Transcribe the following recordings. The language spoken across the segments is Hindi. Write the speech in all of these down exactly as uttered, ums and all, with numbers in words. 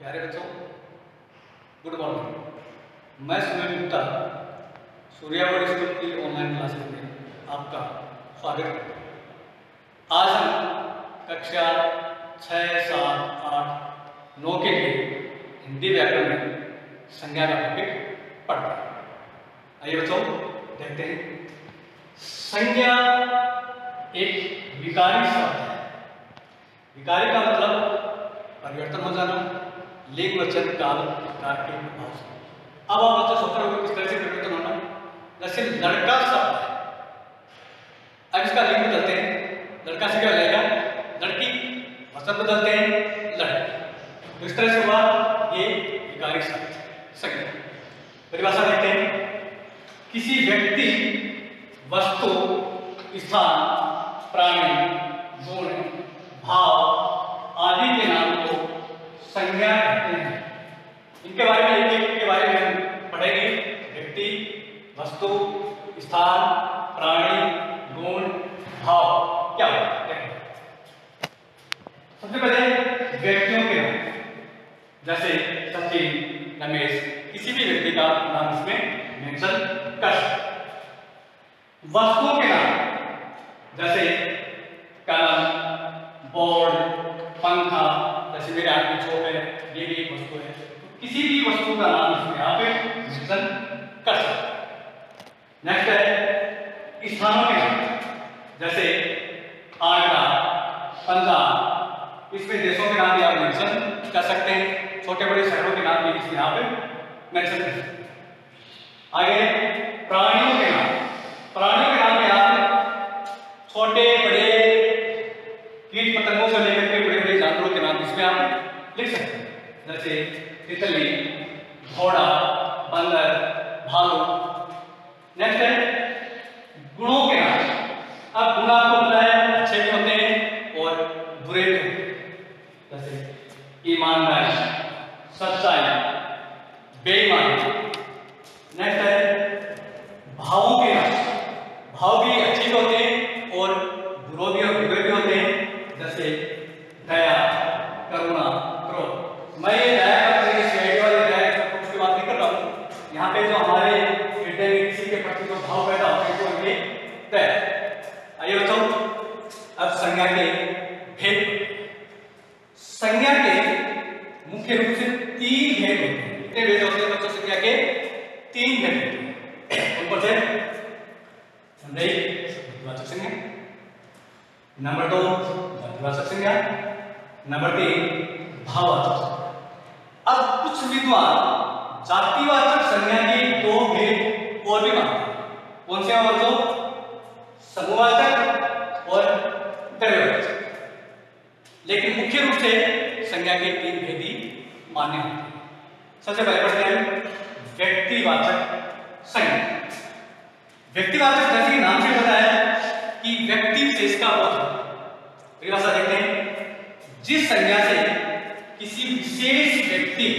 प्यारे बच्चों, गुड मॉर्निंग। मैं सुनील गुप्ता सूर्यावर स्कूल की ऑनलाइन क्लासेस में आपका स्वागत करता हूँ। आज हम कक्षा छः सात आठ नौ के लिए हिंदी व्याकरण में संज्ञा का टॉपिक पढ़ रहे हैं। आइए बच्चों देखते हैं। संज्ञा एक विकारी शब्द है। विकारी का मतलब परिवर्तन हो जाना, लिंग वचन काल प्रकार के प्रभाव से। अब आप बच्चे सोच रहे हो किस तरह से परिवर्तन होना। जैसे लड़का शब्द है, अब इसका लिंग बदलते हैं, लड़का से क्या हो जाएगा लड़की, वचन बदलते हैं लड़की। तो इस तरह से हुआ ये विकारी शब्द संज्ञा। परिभाषा देखते हैं। किसी व्यक्ति, वस्तु, स्थान, प्राणी, गुण, भाव आदि के नाम को संज्ञा कहते हैं। इनके बारे में एक एक के बारे में हम पढ़ेंगे। व्यक्ति, वस्तु, स्थान, प्राणी, गुण, भाव क्या होता है। सबसे पहले व्यक्तियों के नाम, जैसे सचिन, रमेश, किसी भी व्यक्ति का नाम इसमें मेंशन कर सकते। वस्तुओं के नाम जैसे कलम, बोर्ड, पंखा, जैसे मेरे हाथ में छोप है, ये भी एक वस्तु है। तो किसी भी वस्तु का नाम इसमें आप मेंशन कर सकते हैं। नेक्स्ट है स्थानों के नाम, जैसे आगरा, पंजाब, इसमें देशों के नाम भी आप मेंशन कर सकते हैं। छोटे बड़े शहरों के नाम भी इसमें आप मेंशन कर सकते हैं। आगे प्राणियों के नाम, प्राणियों के नाम में आप छोटे बड़े कीट पतंगों से लेकर के बड़े बड़े जानवरों के नाम इसमें आप लिख सकते हैं। जैसे तितली, घोड़ा, बंदर, भालू। नेक्स्ट है गुणों के नाम। अब गुण आपको पता है अच्छे भी होते हैं और बुरे भी होते हैं। जैसे ईमानदारी, सच्चाई, बेईमानी। नेक्स्ट है भावों के नाम। भाव भी अच्छे भी होते हैं और बुरे भी और बुरे भी होते हैं। जैसे दया, करुणा, क्रोध। मैं ये दया करने की स्टेज वाले दया सब कुछ की बात नहीं कर रहा हूँ। यहाँ पे जो हमारे हृदय में किसी के प्रति जो भाव पैदा होते हैं तो ये दया। आइए बच्चों, अब संज्ञा के भेद। संज्ञा के मुख्य रूप से तीन भेद होते हैं। कितने भेद होते हैं बच्चों संज्ञा के? तीन भेद होते हैं। ऊपर से वाचक संज्ञा, नंबर दो वाचक संज्ञा, नंबर तीन भाववाचक संज्ञा। अब कुछ विद्वान जातिवाचक संज्ञा के दो भेद और भी मानते हैं। कौन से और दो? समूहवाचक और द्रव्यवाचक। लेकिन मुख्य रूप से संज्ञा के तीन भेद ही मान्य होते हैं। सबसे पहले पढ़ते हैं व्यक्तिवाचक संज्ञा। व्यक्तिवाचक जैसे कि नाम से पता है कि व्यक्ति विशेष का बोध है। परिभाषा देखते हैं। जिस संज्ञा से किसी विशेष व्यक्ति,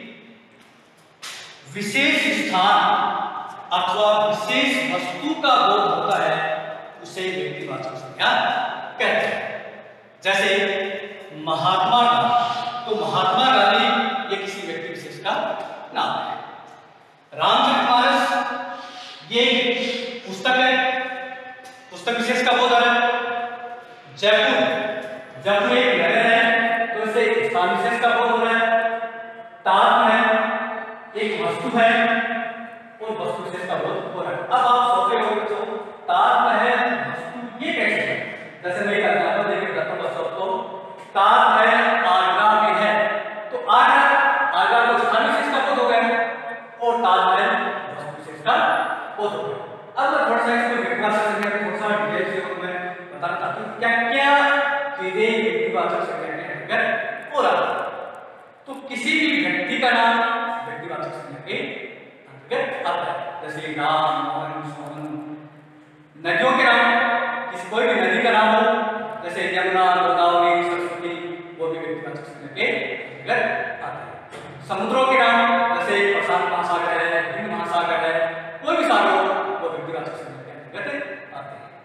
विशेष स्थान अथवा विशेष वस्तु का बोध होता है उसे व्यक्तिवाचक संज्ञा कहते हैं। जैसे महात्मा गांधी, तो महात्मा गांधी ये किसी व्यक्ति विशेष का नाम है। रामचरितमानस ये पुस्तक है, पुस्तक विशेष का बोध है। जयपुर, जयपुर एक नगर है तो इसे स्थान विशेष का बोध हो रहा है। ताजमहल एक वस्तु है और वस्तु विशेष का बोध हो रहा है। अब आप सोच रहे हो बच्चों ताजमहल वस्तु ये कैसे है? जैसे मैं एक एग्जांपल देकर बताता हूं बच्चों को। ताजमहल आगरा में है तो आगरा, आगरा को स्थान विशेष का बोध हो गया और ताजमहल वस्तु विशेष का बोध हो गया। अब मैं थोड़ा सा इसको व्यक्तिवाचक संज्ञा में थोड़ा सा डिटेल से मैं बताना चाहता हूँ क्या क्या चीजें व्यक्तिवाचक संज्ञा के अंतर्गत हो रहा है। तो किसी भी व्यक्ति का नाम व्यक्तिवाचक संज्ञा के अंतर्गत आता है। जैसे राम, मोहन, सोहन। नदियों के नाम, किसी कोई भी नदी का नाम हो जैसे यमुना, गोदावरी, सरस्वती, वो भी व्यक्तिवाचक संज्ञा के अंतर्गत आता है। समुद्रों के नाम जैसे प्रशांत महासागर है, हिंद महासागर है, कोई भी सागर वो व्यक्तिवाचक संज्ञा के अंतर्गत आते हैं।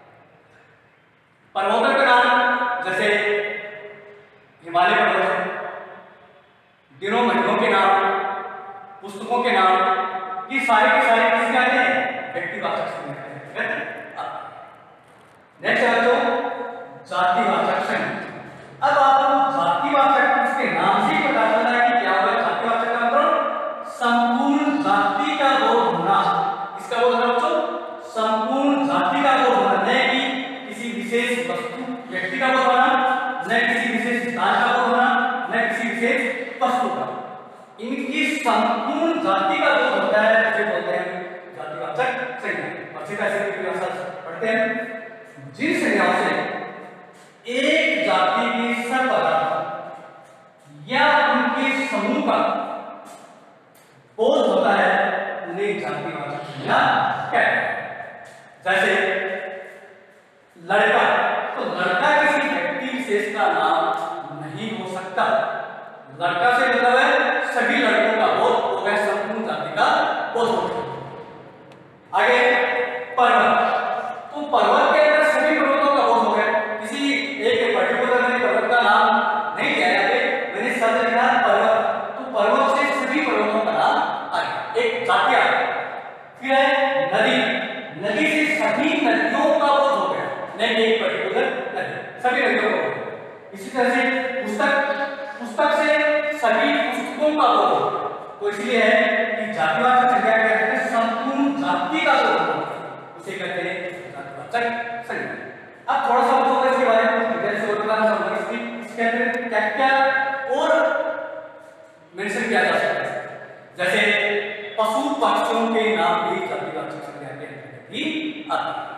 पर्वतों के नाम जैसे हिमालय पर्वत है, दिनों महीनों के नाम, पुस्तकों के नाम, ये सारे के सारे किसके आते हैं? व्यक्तिवाचक संज्ञा के अंतर्गत। नेक्स्ट है तो जातिवाचक संज्ञा। अब आपको जातिवाचक इसके नाम से पता चला है कि क्या होगा जातिवाचक का मतलब संपूर्ण जाति का बोध होना। इसका बोध होना बच्चों संपूर्ण जाति का बोध होना, न कि किसी विशेष वस्तु व्यक्ति का बोध होना, न किसी विशेष स्थान का बोध होना, न किसी विशेष वस्तु का। इनकी संपूर्ण जाति का बोध होता है, जिसे बोलते हैं जातिवाचक संज्ञा। अच्छी तरह से परिभाषा पढ़ते हैं। जिन संज्ञाओं से एक जाति के सब पदार्थ या उनके समूह का बोध होता है उन्हें जातिवाचक संज्ञा कहते हैं। जैसे लड़का, तो लड़का किसी व्यक्ति विशेष का नाम नहीं हो सकता। लड़का से मतलब है सभी लड़कों का बोध हो गया, संपूर्ण जाति का बोध हो गया। आगे पर्वत, तो पर्वत के अंदर सभी पर्वतों का बोध हो गया। किसी एक पर्टिकुलर मैंने पर्वत का नाम नहीं लिया है, मैंने शब्द लिखा पर्वत, तो पर्वत से सभी पर्वतों का नाम आ गया, एक जाति आ गई। फिर है नदी, नदी से सभी नदियों का बोध हो गया, नहीं एक पर्टिकुलर नदी, सभी नदियों का बोध। इसी तरह से पुस्तक, पुस्तक से सभी पुस्तकों का बोध हो गया। तो इसलिए है कि जातिवाचक संज्ञा कहते हैं संपूर्ण जाति का बोध हो, उसे कहते हैं जातिवाचक संज्ञा। अब थोड़ा सा बच्चों इसके बारे में डिटेल से और बताना चाहूंगा। इसकी इसके अंदर क्या क्या और मेंशन किया जा सकता है, जैसे पशु पक्षियों के नाम भी जातिवाचक संज्ञा के अंतर्गत ही आते हैं।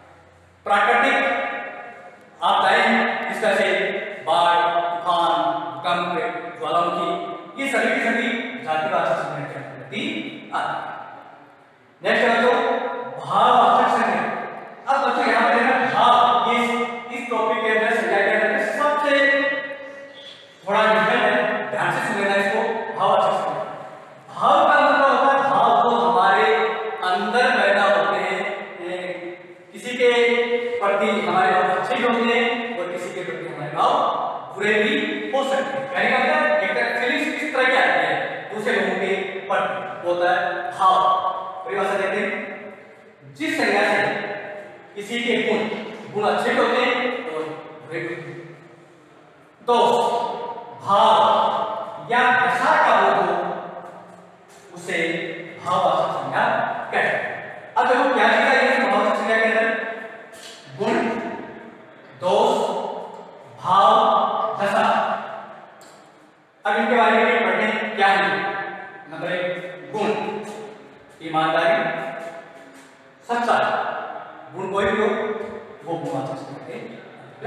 प्राकृतिक आपदाएं, इस तरह से बाढ़, तूफान, भूकंप, ज्वालामुखी, ये सभी के सभी जातिवाचक संज्ञा के अंतर्गत ही आते हैं। नेक्स्ट है तो भाववाचक संज्ञा। अब बच्चों यहाँ पे देखना भाव, ये इस टॉपिक के अंदर संज्ञा के अंदर सबसे थोड़ा डिफिकल्ट है, ध्यान से सुनना इसको। भाववाचक संज्ञा, भाव का मतलब होता है भाव जो हमारे अंदर पैदा होते हैं, किसी के प्रति हमारे भाव अच्छे भी होते हैं और किसी के प्रति हमारे भाव बुरे भी हो सकते हैं। कहने का मतलब एक तरह फीलिंग्स किस तरह की आती है दूसरे लोगों के प्रति, होता है भाव। परिभाषा देते हैं जिस संज्ञा से किसी के गुण गुण अच्छे भी होते हैं और बुरे भी होते हैं। दोष, भाव या दशा का बोध हो उसे भाववाचक संज्ञा कहते हैं। अब देखो क्या चीज है इस भाववाचक संज्ञा के अंदर? गुण, दोष, भाव, दशा। अब इनके बारे में पढ़ते हैं क्या है। नंबर एक गुण, ईमानदारी, सच्चाई। गुण कोई भी हो वो भाववाचक संज्ञा के।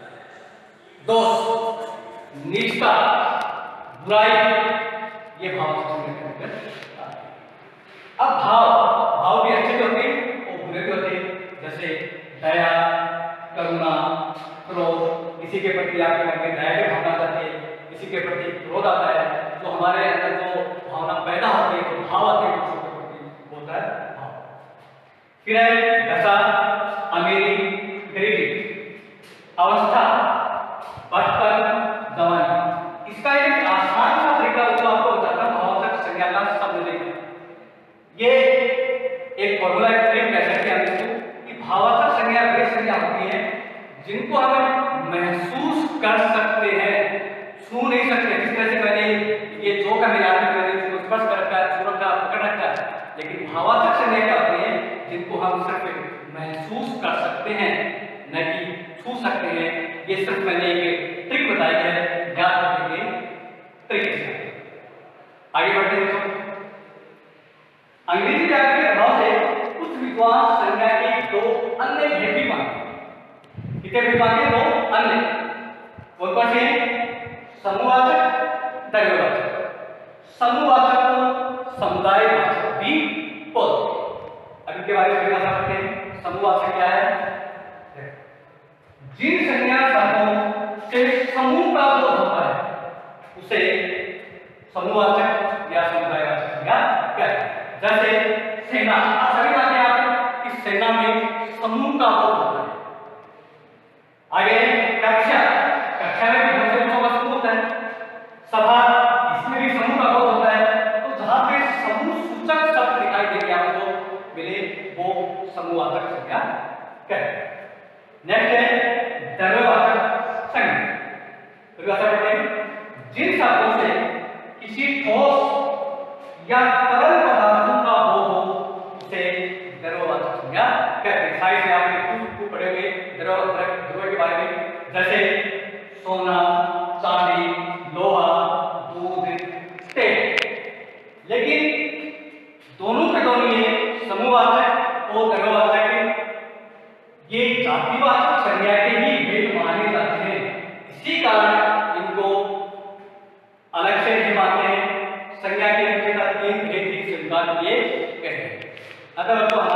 दोष, नीचता, बुराई, ये भाववाचक संज्ञा के अंतर्गत। अब भाव, भाव भी अच्छे भी होते हैं और बुरे भी होते हैं, जैसे दया, करुणा, क्रोध। किसी के प्रति आपके मन में दया की भावना आती है, किसी के प्रति क्रोध आता है, तो हमारे अंदर जो भावना पैदा होती है, तो भाव आते हैं दूसरों के प्रति, होता है भाव। फिर है दशा, अमीरी, गरीबी, अवस्था, बचपन, जवानी। इसका एक आसान सा तरीका तो आपको बताता हूं भाववाचक संज्ञा का शब्द देखना। ये एक फॉर्मूला ट्रिक कह सकते हैं इसको कि भाववाचक संज्ञा वे संज्ञा होती है जिनको हम महसूस कर सकते हैं, छू नहीं सकते। जिस तरह से मैंने ये जो का मेरे हाथ में मैंने इसको स्पर्श कर रखा है, छू रखा, पकड़ रखा है, लेकिन भाववाचक संज्ञा क्या होती है जिनको हम सिर्फ महसूस कर सकते हैं, न कि छू सकते हैं। ये सिर्फ मैंने एक ट्रिक बताई है याद रखने के तरीके से। आगे बढ़ते हैं। अंग्रेजी व्याकरण के प्रभाव से कुछ विद्वान संज्ञा के दो अन्य भेद भी मानते। कितने भेद मानते? दो अन्य। कौन कौन से? समूहवाचक, द्रव्यवाचक। समूहवाचक को समुदायवाचक भी बोलते हैं। अब इनके बारे में बता सकते हैं। समूहवाचक क्या है? जिन संज्ञा शब्दों से समूह का बोध होता है उसे समूहवाचक या समुदायवाचक संज्ञा कहते हैं। जैसे सेना, आप सभी जानते हैं आप कि सेना में समूह का बोध होता है। आगे कक्षा, कक्षा में बहुत से लोगों का समूह होता है। सभा, इसमें भी समूह का बोध होता है। तो जहां पे समूह सूचक शब्द दिखाई देंगे आपको मिले वो समूहवाचक संज्ञा कहते हैं। नेक्स्ट है द्रव्यवाचक संज्ञा। द्रव्यवाचक पढ़ेंगे जिन शब्दों से किसी ठोस या तरल पदार्थों का बोध हो उसे द्रव्यवाचक संज्ञा कहते हैं। साइंस में आपने कुछ पढ़े हुए द्रव द्रव्य के बारे में, जैसे सोना, चांदी, लोहा, दूध, तेल। लेकिन दोनों के दोनों ये समूहवाचक और द्रव्यवाचक ये जातिवाचक संज्ञा के ही भेद माने जाते हैं। इसी कारण इनको अलग से नहीं मानते हैं। संज्ञा के मुख्यतः तीन भेद ही स्वीकार किए गए हैं। अगर तो